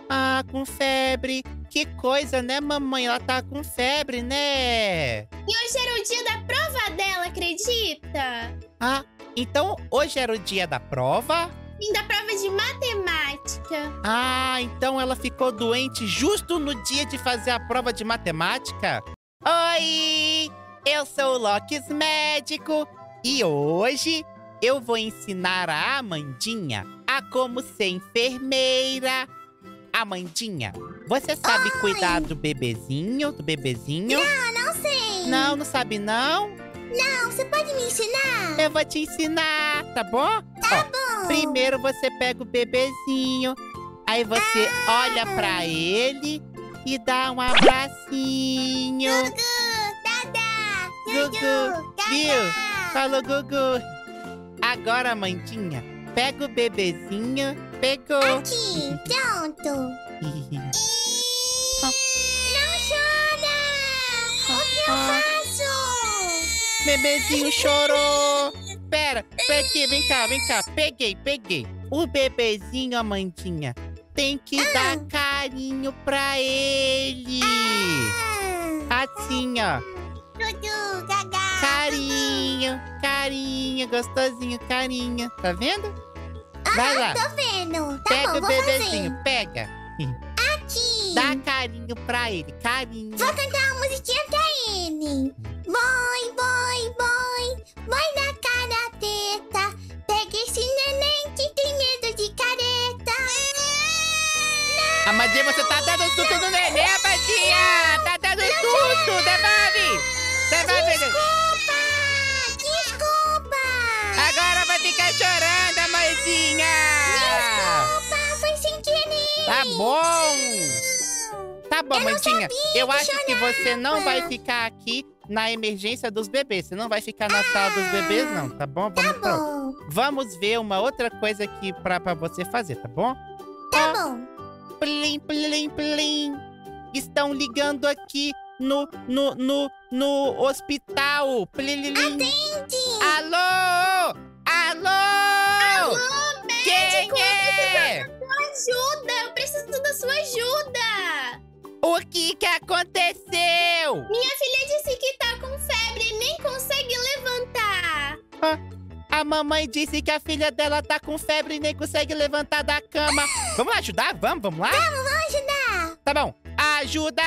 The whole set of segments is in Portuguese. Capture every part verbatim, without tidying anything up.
Ah, com febre. Que coisa, né, mamãe? Ela tá com febre, né? E hoje era o dia da prova dela, acredita? Ah, então hoje era o dia da prova? Sim, da prova de matemática. Ah, então ela ficou doente justo no dia de fazer a prova de matemática? Oi! Eu sou o Loki médico e hoje eu vou ensinar a Amandinha a como ser enfermeira. Amandinha, você sabe Oi. cuidar do bebezinho, do bebezinho? Não, não sei. Não, não sabe não? Não, você pode me ensinar? Eu vou te ensinar, tá bom? Tá Ó, bom. primeiro você pega o bebezinho, aí você Ah. olha pra ele e dá um abracinho. Gugu, Dada, Gugu, Gugu, viu? Dada. Falou, Gugu. Agora, Amandinha, pega o bebezinho. Pegou. Aqui, pronto. Não chora! O que eu faço? Bebezinho chorou. Pera, pera aqui, vem cá, vem cá. Peguei, peguei. O bebezinho, Amandinha, tem que Ah. dar carinho pra ele. Ah, Assim, ó. Dudu, Gaga. Carinho, carinho, gostosinho, carinho. Tá vendo? Vai lá. Tô vendo. Tá Pega bom, o vou bebezinho, fazer. pega. Aqui. Dá carinho pra ele, carinho. Vou cantar uma musiquinha pra ele. Boy, boy, boy. Boy na cara preta. Pega esse neném que tem medo de careta. Amandinha, você tá dando susto no neném, Amandinha! Tá dando susto! Devolve! Devolve! Desculpa! Desculpa! Agora vai ficar chorando, Amandinha! Desculpa, foi sem querer. Tá bom! Tá bom, Eu não Amandinha. sabia Eu que acho que você não chorava. vai ficar aqui na emergência dos bebês. Você não vai ficar na sala dos bebês, não, tá bom? Vamos, Tá pronto. bom, Vamos ver uma outra coisa aqui pra, pra você fazer, tá bom? tá bom. Plim, plim, plim. Estão ligando aqui no, no, no, no hospital. Plim, Atende. Alô? Alô? Alô, médico! Quem é? Ajuda! Eu preciso da sua ajuda! O que que aconteceu? Minha filha disse que tá com febre e nem consegue levantar. A mamãe disse que a filha dela tá com febre e nem consegue levantar da cama. Vamos lá ajudar? Vamos, vamos lá? Vamos, vamos ajudar. Tá bom. Ajuda!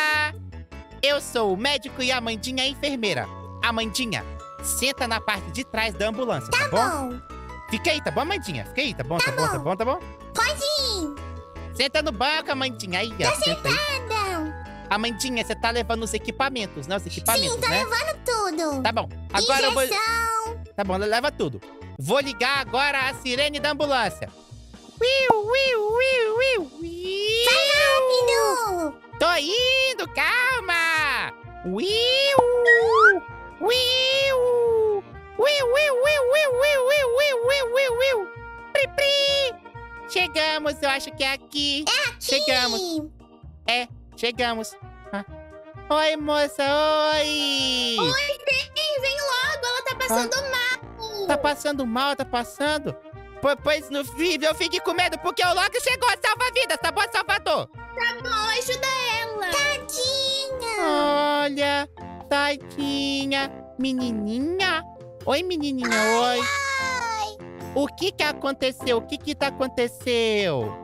Eu sou o médico e a Amandinha é a enfermeira. Amandinha, senta na parte de trás da ambulância, tá, Tá bom? bom. Fica aí, tá bom, Amandinha? Fica aí, tá bom, tá, bom, tá bom, tá bom? Pode ir. Senta no banco, Amandinha. Aí, ó, Tá senta aí. sentada. Amandinha, você tá levando os equipamentos, né? Os equipamentos, Sim, tô né? levando tudo. Tá bom. Agora eu vou... Injeção. Tá bom, leva tudo. Vou ligar agora a sirene da ambulância. Uiu, uiu, uiu, uiu, uiu. Vai rápido. Tô indo, calma. Uiu, uiu, uiu, uiu, uiu, uiu, uiu, uiu, uiu, uiu, uiu, uiu. Pri, pri. Chegamos, eu acho que é aqui. É aqui. Chegamos. É, chegamos. Ah. Oi, moça, oi. Oi, vem, vem logo, ela tá passando mal. Tá passando mal, tá passando? Po- Pois no vídeo eu fique com medo, porque o Loki chegou a salvar vidas, tá bom, Salvador? Tá bom, ajuda ela. Tadinha. Olha, tadinha, menininha. Oi, menininha, oi. Ai, O que que aconteceu? O que que tá aconteceu?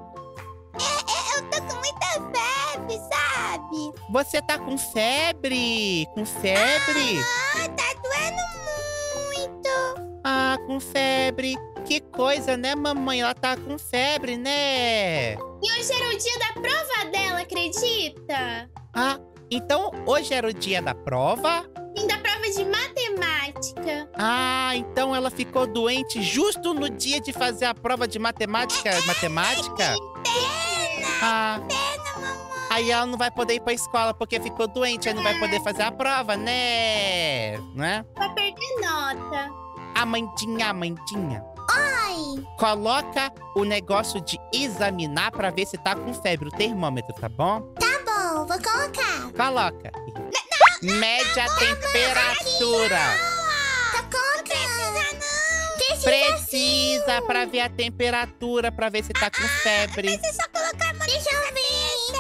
eu tô com muita febre, sabe? Você tá com febre? Com febre? Ah, tá doendo muito. Ah, com febre. Que coisa, né, mamãe? Ela tá com febre, né? E hoje era o dia da prova dela, acredita? Ah, então hoje era o dia da prova? Sim, da prova de matemática. Ah, então ela ficou doente justo no dia de fazer a prova de matemática. Matemática? Pena, Ah, pena, mamãe. aí ela não vai poder ir pra escola porque ficou doente, aí não vai poder fazer a prova, né? Não é? Vai perder nota. Amandinha, Amandinha, Oi. coloca o negócio de examinar pra ver se tá com febre, o termômetro, tá bom? Tá bom, vou colocar. Coloca. Mede a temperatura. Tá colocando. Precisa não. Precisa pra ver a temperatura, pra ver se tá com febre. Precisa só colocar a mão. Deixa eu ver.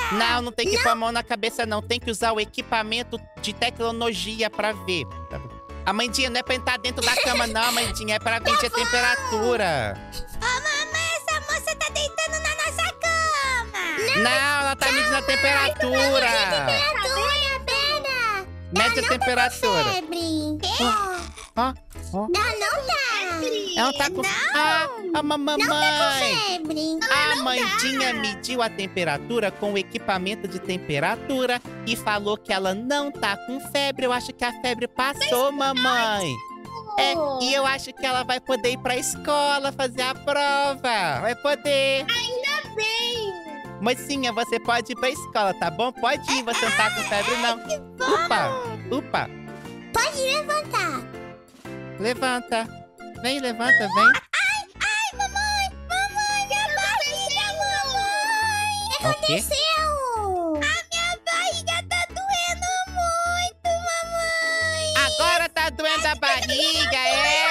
Não, não tem que pôr a mão na cabeça, não. Tem que usar o equipamento de tecnologia pra ver. Amandinha, não é pra entrar dentro da cama, não, Amandinha. É pra medir a temperatura. Ô, mamãe, essa moça tá deitando na nossa cama. Não, ela tá medindo a temperatura. Temperatura, pera. Mede a temperatura. Febre. Ó, ó. Não, não tá. Ela tá com... Ah, a mamãe. Não tá com febre. A Amandinha mediu a temperatura com o equipamento de temperatura e falou que ela não tá com febre. Eu acho que a febre passou, mamãe. É, e eu acho que ela vai poder ir pra escola fazer a prova. Vai poder. Ainda bem. Mocinha, você pode ir pra escola, tá bom? Pode ir, você não tá com febre, não. Upa, upa. Pode levantar. Levanta. Vem, levanta, vem. Ai, ai, mamãe, mamãe, minha barriga, mamãe. O que aconteceu? A minha barriga tá doendo muito, mamãe. Agora tá doendo a barriga, é?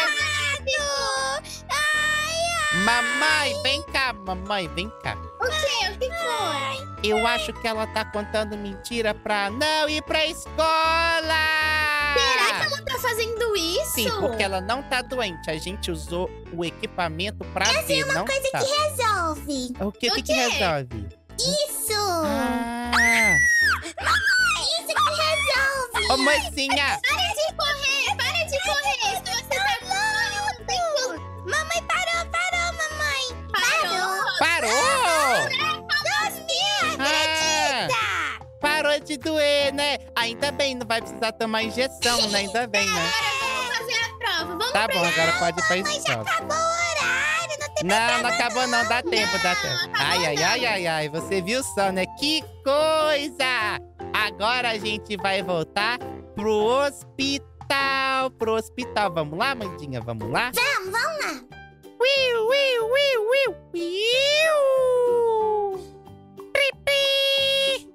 Ai, ai. Mamãe, vem cá, mamãe, vem cá. O quê? O que foi? Eu acho que ela tá contando mentira pra não ir pra escola. Será que ela tá fazendo isso? Sim, porque ela não tá doente. A gente usou o equipamento pra Eu ver, sei uma não coisa tá. que resolve. O que, O que, que quê? resolve? Isso. Ah, Isso que resolve. ô mocinha, Para de correr! Para de correr! Se você tá com tem que... Mamãe parou, parou, mamãe. Parou! parou! Nossa, minha Ah, acredita. parou de doer, né? Ainda bem, não vai precisar tomar injeção, né? Ainda bem, né? Vamos fazer a prova! Vamos Tá pra bom, agora pode ir pra Mamãe, já escola. acabou o horário. Não tem Não, não acabou não, dá tempo, dá tempo. Ai, ai, ai, ai, ai, você viu só, né? Que coisa! Agora a gente vai voltar pro hospital, pro hospital. Vamos lá, Mandinha, vamos lá? Vamos, vamos lá. Uiu, uiu, uiu, uiu, uiu. Pri, pri.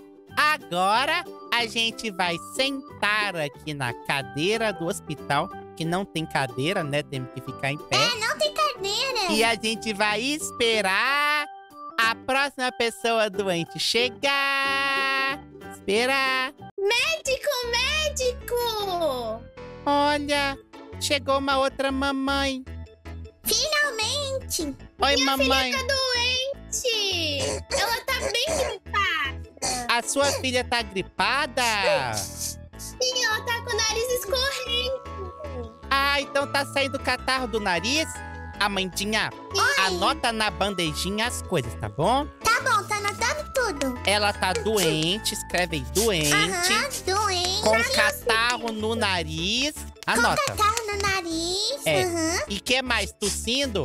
Agora a gente vai sentar aqui na cadeira do hospital, que não tem cadeira, né? Temos que ficar em pé. É, não tem cadeira. E a gente vai esperar a próxima pessoa doente chegar. Esperar. Médico, médico! Olha, chegou uma outra mamãe. Finalmente. Oi, mamãe. Tá doente! Ela tá bem gripada! A sua filha tá gripada? Sim, ela tá com o nariz escorrendo! Ah, então tá saindo catarro do nariz? Amandinha, anota na bandejinha as coisas, tá bom? Tá bom, tá anotando tudo. Ela tá doente, escreve aí, doente. Aham, doente. Com catarro no nariz. Anota. Catarro no nariz. É. Aham. E que mais? Tossindo?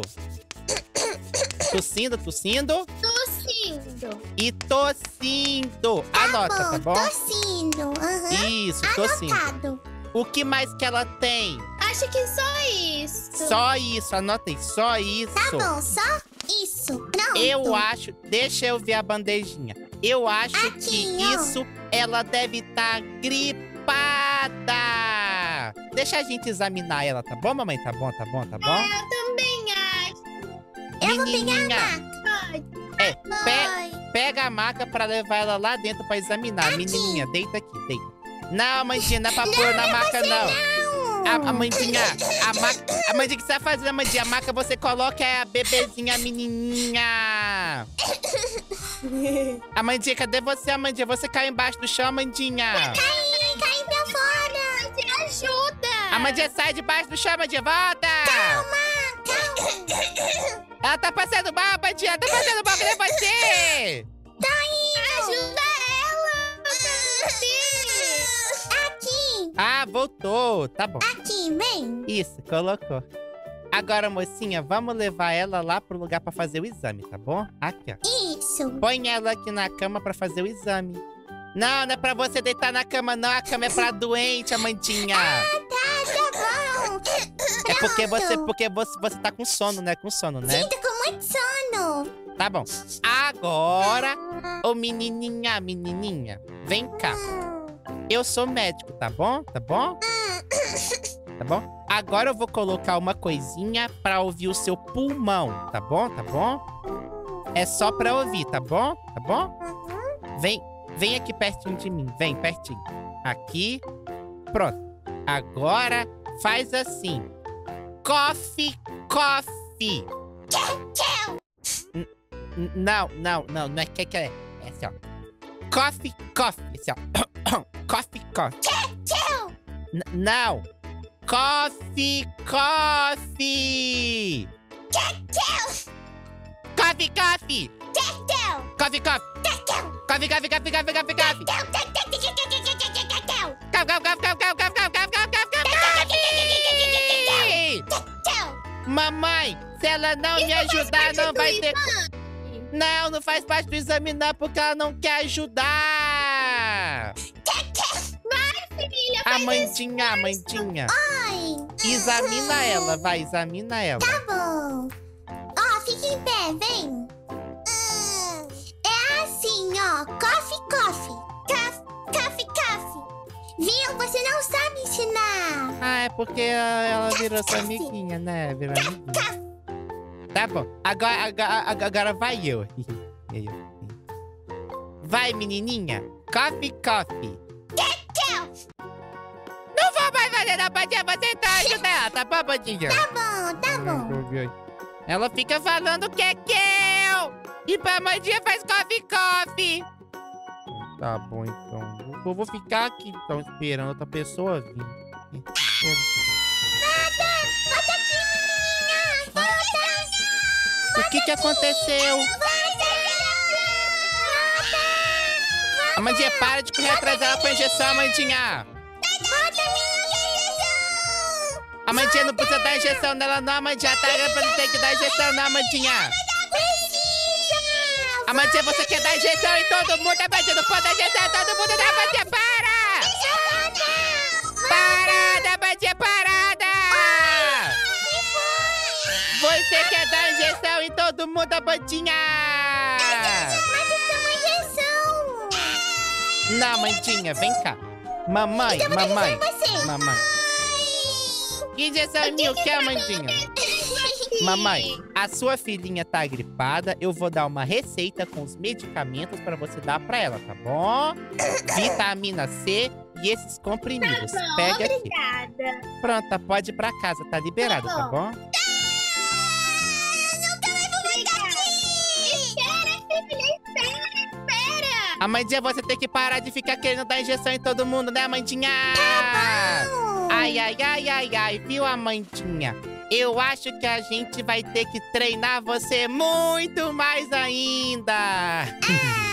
Tossindo, tossindo. Tossindo! E tossindo. Anota, tá bom? Tossindo. Aham. Isso, tossindo. Anotado. O que mais que ela tem? Acho que só isso! Só isso, anota aí, só isso. Tá bom, só isso. Pronto. Eu acho... Deixa eu ver a bandejinha. Eu acho Aqui, que ó. isso, ela deve estar gripada. Deixa a gente examinar ela, tá bom, mamãe? Tá bom, tá bom, tá bom? Eu também acho! Eu vou pegar a Menininha, Pode. é, pe- pega a maca pra levar ela lá dentro pra examinar. Aqui. Menininha, deita aqui, deita. Não, Amandinha, não é pra pôr na maca, não. Não. A, Amandinha, a maca... Amandinha, o que você tá fazendo, Amandinha? A maca você coloca é a bebezinha, a menininha. Amandinha, cadê você, Amandinha? Você caiu embaixo do chão, Amandinha. Cai, cai pra fora. Me ajuda! Amandinha, sai debaixo do chão, Amandinha, volta! Calma, calma. Ela tá passando mal, Amandinha, tá passando mal, cadê você? Ajuda ela! Aqui, Ah, voltou, tá bom. aqui, vem. Isso, colocou. Agora, mocinha, vamos levar ela lá pro lugar pra fazer o exame, tá bom? Aqui, ó. Isso. Põe ela aqui na cama pra fazer o exame. Não, não é pra você deitar na cama, não. A cama é pra doente, Amandinha. Tá, tá bom. É porque você, Pronto. porque você, você tá com sono, né? Com sono, né? Sim, tô com muito sono. Tá bom. Agora, ô menininha, menininha, vem cá. Eu sou médico, tá bom? Tá bom? Tá bom? Agora eu vou colocar uma coisinha pra ouvir o seu pulmão, tá bom? Tá bom? É só pra ouvir, tá bom? Tá bom? Vem, vem aqui pertinho de mim. Vem, pertinho. Aqui. Pronto. Agora faz assim. Coffee, coffee. N- n- Não, não, não. Não é que que é. É assim, ó. Coffee, coffee. Assim, ó. Coffee, coffee. N- Não. Coffee, coffee. Coffee, coffee. Coffee, coffee. Coffee, coffee, coffee, coffee, coffee, coffee. Coffee, coffee, coffee, coffee, coffee. Mamãe, se ela não me ajudar, não vai ter... Não, não faz parte do exame não, porque ela não quer ajudar. Filha, A Amandinha, a Amandinha. Ai. Examina ela, vai, examina ela. Tá bom. Ó, fica em pé, vem. É assim, ó. Coffee, coffee. Coffee, coffee, coffee. Viu? Você não sabe ensinar. Ah, é porque ela virou sua amiguinha, né? Virou amiguinha. Tá bom. Agora, agora, agora vai eu. Vai, menininha. Coffee, coffee. Não vou mais fazer não, Bandinha. Vou tentar ajudar ela, tá bom, Bandinha? Tá bom, tá bom. Ela fica falando que é que eu. E pra Mandinha faz coffee, coffee. Tá bom, então. Eu vou ficar aqui, então, esperando outra pessoa vir. Volta! Volta aqui, menininha! Volta! O que que aconteceu? Amandinha, para de correr atrás dela com a injeção, Amandinha. Amandinha, não precisa dar injeção nela, não, Amandinha. Tá pra não ter que dar injeção, não, Amandinha. Amandinha, você quer dar injeção em todo mundo? Amandinha, não pode dar injeção em todo mundo, não, Amandinha, para! Parada, Amandinha, parada! Você quer dar injeção em todo mundo, Amandinha? Mas isso é uma injeção. Não, Amandinha, vem cá. Mamãe, Então eu vou mamãe, dar injeção em você. mamãe. Que injeção em mim? O que, Amandinha? Mamãe, a sua filhinha tá gripada. Eu vou dar uma receita com os medicamentos pra você dar pra ela, tá bom? Vitamina C e esses comprimidos. Tá bom, Pega aqui. obrigada. Pronto, pode ir pra casa. Tá liberado, tá bom? Espera, filha, espera, espera. Amandinha, você tem que parar de ficar querendo dar injeção em todo mundo, né, Amandinha? Ai, ai, ai, ai, ai, viu, Amandinha? Eu acho que a gente vai ter que treinar você muito mais ainda. Ah,